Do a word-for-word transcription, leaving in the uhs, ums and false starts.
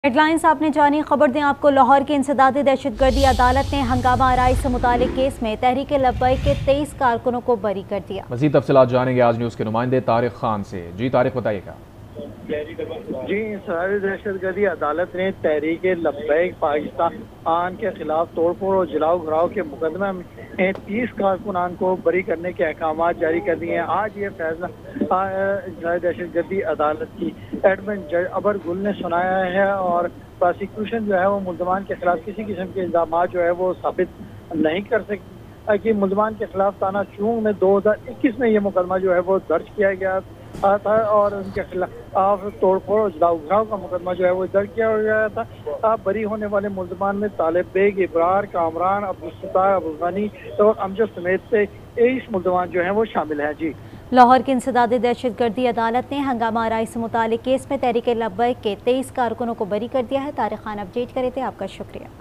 Headlines आपने जानी। खबर दें आपको, लाहौर की इंसदादी दहशतगर्दी अदालत ने हंगामा आराई से मुतालिक केस में तहरीक लब्बैक के तेईस कारकुनों को बरी कर दिया। मज़ीद तफसीलात जानेंगे आज न्यूज़ के नुमाइंदे तारिक खान से। जी तारिक, बताइएगा। जी, इंसदादी दहशतगर्दी अदालत ने तहरीक लब्बैक पाकिस्तान के खिलाफ तोड़फोड़ और जलाओ घराव के मुकदमे में तीस कारकुनान को बरी करने के अहकाम जारी कर दिए हैं। आज ये फैसला इंसदादी दहशतगर्दी अदालत की एडमिन जज अबर गुल ने सुनाया है और प्रोसिक्यूशन जो है वो मुल्जमान के खिलाफ किसी किस्म के इल्जाम जो है वो साबित नहीं कर सकती कि मुल्जमान के खिलाफ थाना चूंग में दो हजार इक्कीस में ये मुकदमा जो है वो दर्ज किया गया था और उनके खिलाफ तोड़फोड़ और जलाओ घराव का मुकदमा जो है वो दर्ज किया गया था। बरी होने वाले मुल्जमान में तालिब बेग, इब्रार, कामरान, अब्दुल सत्तार, अब्दुल गनी और अमजद समेत से तेईस मुल्जमान जो हैं वो शामिल हैं। जी, लाहौर की इंसदादी दहशतगर्दी अदालत ने हंगामा आराई से मुतालिक केस में तहरीक लब्बैक के तेईस कारकुनों को बरी कर दिया है। तारिक खान अपडेट करे थे, आपका शुक्रिया।